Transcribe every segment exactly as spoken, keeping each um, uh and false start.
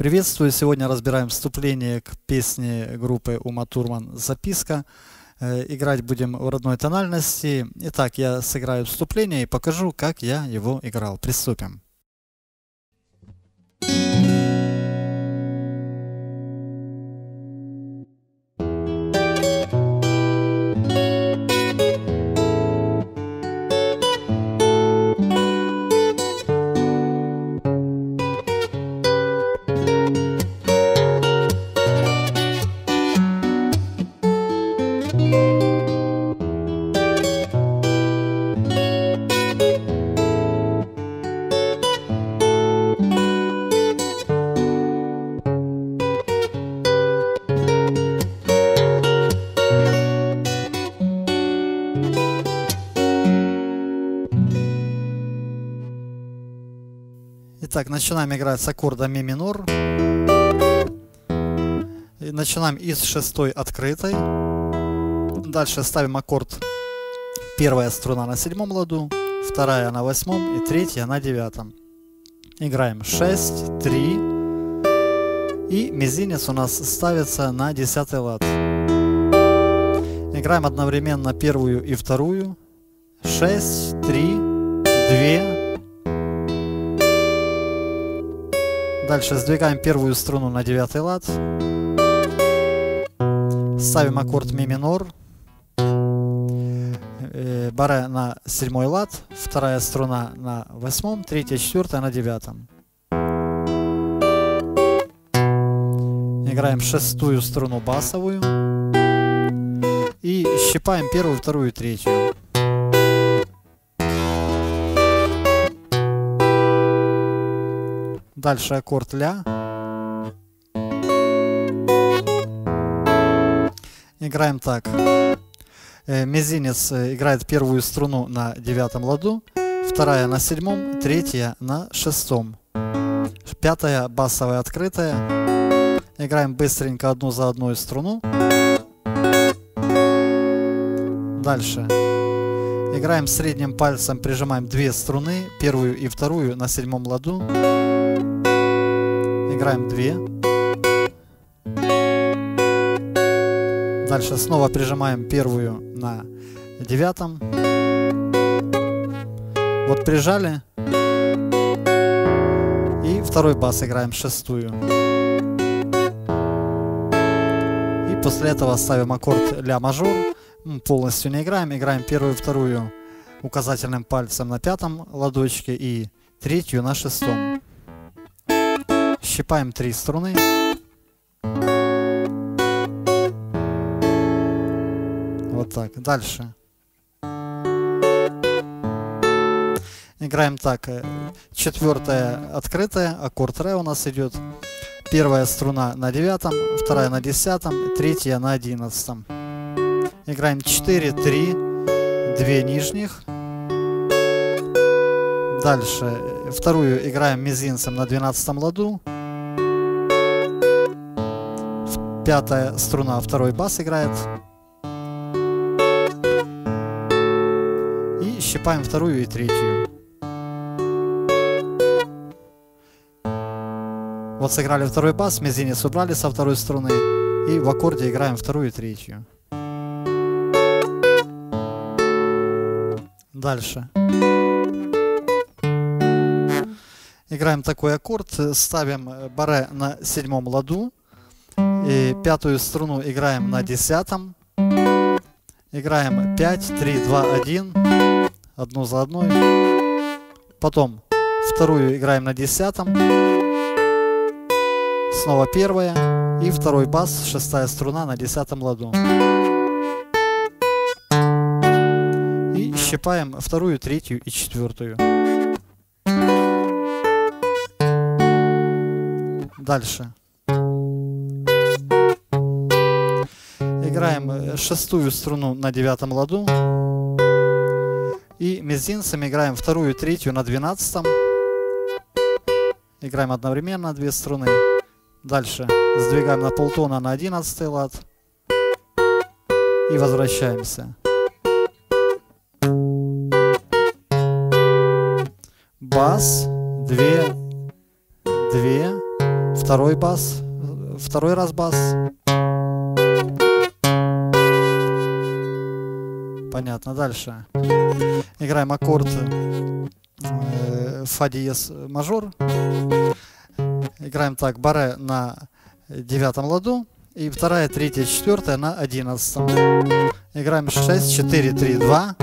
Приветствую! Сегодня разбираем вступление к песне группы Ума Турман «Записка». Играть будем в родной тональности. Итак, я сыграю вступление и покажу, как я его играл. Приступим. Итак, начинаем играть с аккорда ми минор. И начинаем из шестой открытой. Дальше ставим аккорд первая струна на седьмом ладу, вторая на восьмом и третья на девятом. Играем шесть, три. И мизинец у нас ставится на десятый лад. Играем одновременно первую и вторую. шесть, три, два. Дальше сдвигаем первую струну на девятый лад. Ставим аккорд ми минор. Баре на седьмой лад. Вторая струна на восьмом. Третья, четвертая на девятом. Играем шестую струну басовую. И щипаем первую, вторую и третью. Дальше аккорд ля. Играем так. Мизинец играет первую струну на девятом ладу, вторая на седьмом, третья на шестом. Пятая басовая открытая. Играем быстренько одну за одной струну. Дальше. Играем средним пальцем, прижимаем две струны, первую и вторую на седьмом ладу. Играем две. Дальше снова прижимаем первую на девятом. Вот прижали. И второй бас играем шестую. И после этого ставим аккорд ля мажор. Полностью не играем. Играем первую и вторую указательным пальцем на пятом ладочке и третью на шестом. Щипаем три струны. Вот так. Дальше. Играем так. Четвертая открытая. Аккорд ре у нас идет. Первая струна на девятом, вторая на десятом, третья на одиннадцатом. Играем четыре, три, две нижних. Дальше. Вторую играем мизинцем на двенадцатом ладу. Пятая струна, второй бас играет. И щипаем вторую и третью. Вот сыграли второй бас, мизинец убрали со второй струны. И в аккорде играем вторую и третью. Дальше. Играем такой аккорд. Ставим баре на седьмом ладу. И пятую струну играем на десятом. Играем пять, три, два, один. Одну за одной. Потом вторую играем на десятом. Снова первая. И второй бас, шестая струна на десятом ладу. И щипаем вторую, третью и четвертую. Дальше. Играем шестую струну на девятом ладу. И мизинцем играем вторую, третью на двенадцатом. Играем одновременно две струны. Дальше сдвигаем на полтона на одиннадцатый лад. И возвращаемся. бас, две, две, второй бас, второй раз бас. Понятно. Дальше играем аккорд э, фа диез мажор. Играем так: баре на девятом ладу и вторая, третья, четвертая на одиннадцатом. Играем шесть, четыре, три, два.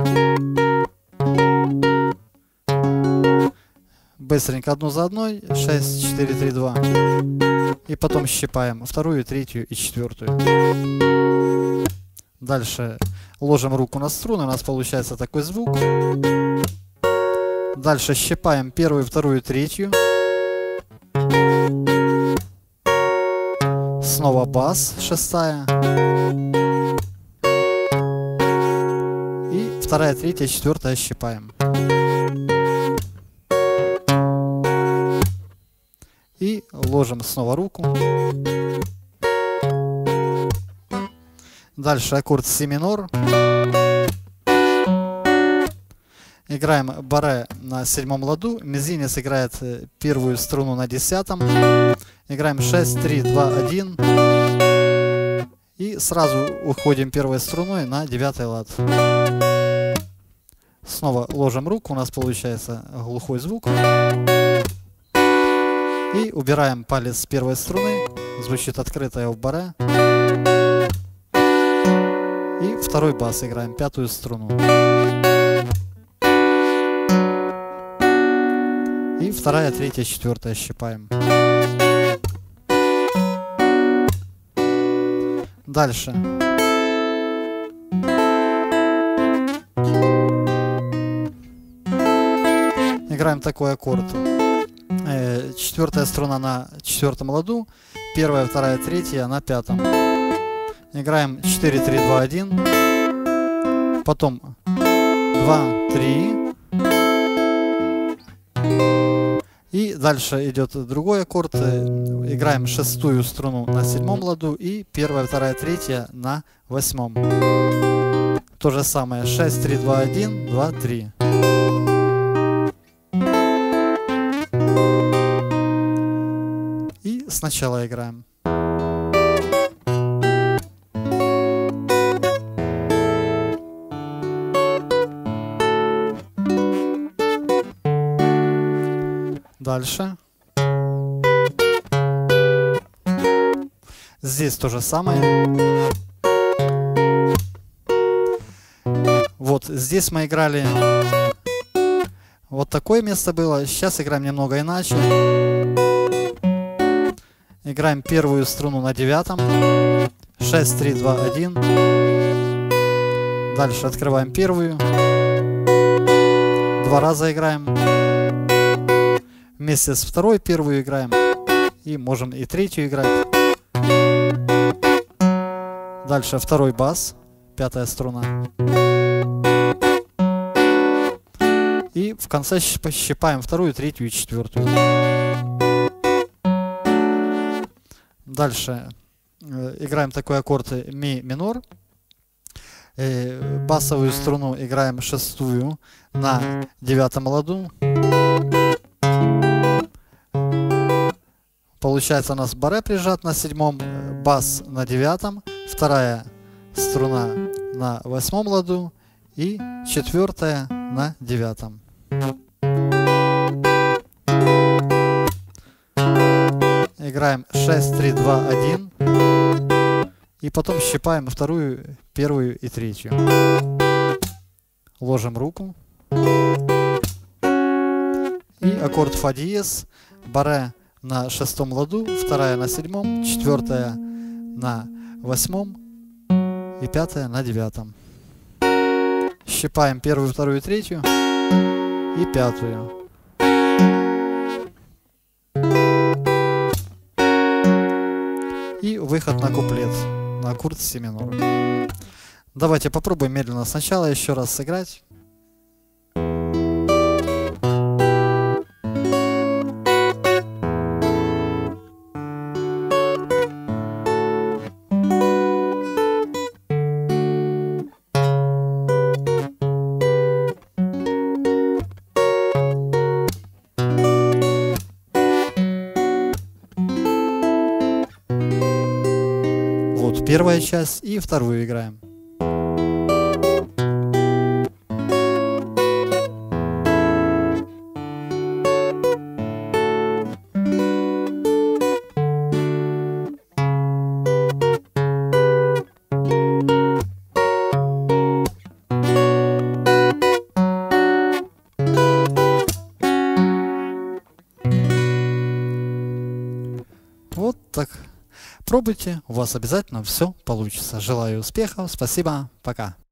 Быстренько одну за одной. шесть, четыре, три, два. И потом щипаем вторую, третью и четвертую. Дальше ложим руку на струны, у нас получается такой звук. Дальше щипаем первую, вторую, третью. Снова бас, шестая. И вторая, третья, четвертая щипаем. И ложим снова руку. Дальше аккорд си минор. Играем баре на седьмом ладу. Мизинец играет первую струну на десятом. Играем шесть, три, два, один. И сразу уходим первой струной на девятый лад. Снова ложим руку, у нас получается глухой звук. И убираем палец с первой струны. Звучит открытая в баре. И второй бас играем, пятую струну. И вторая, третья, четвертая щипаем. Дальше. Играем такой аккорд. Э, четвертая струна на четвертом ладу, первая, вторая, третья на пятом. Играем четыре, три, два, один. Потом два, три. И дальше идет другой аккорд. Играем шестую струну на седьмом ладу и первая, вторая, третья на восьмом. То же самое. шесть, три, два, один, два, три. И сначала играем. Дальше. Здесь то же самое. Вот здесь мы играли. Вот такое место было. Сейчас играем немного иначе. Играем первую струну на девятом. шесть, три, два, один. Дальше открываем первую. Два раза играем. Вместе с второй первую играем. И можем и третью играть. Дальше второй бас. Пятая струна. И в конце щипаем вторую, третью и четвертую. Дальше э, играем такой аккорд ми минор. Э, басовую струну играем шестую на девятом ладу. Получается у нас баре прижат на седьмом, бас на девятом, вторая струна на восьмом ладу и четвертая на девятом. Играем шесть, три, два, один. И потом щипаем вторую, первую и третью. Ложим руку. И аккорд фа диез. Баре на шестом ладу, вторая на седьмом, четвертая на восьмом и пятая на девятом. Щипаем первую, вторую, третью и пятую. И выход на куплет, на аккорд си минор. Давайте попробуем медленно сначала еще раз сыграть. первая часть, и вторую играем. Вот так. Пробуйте, у вас обязательно все получится. Желаю успехов, спасибо, пока.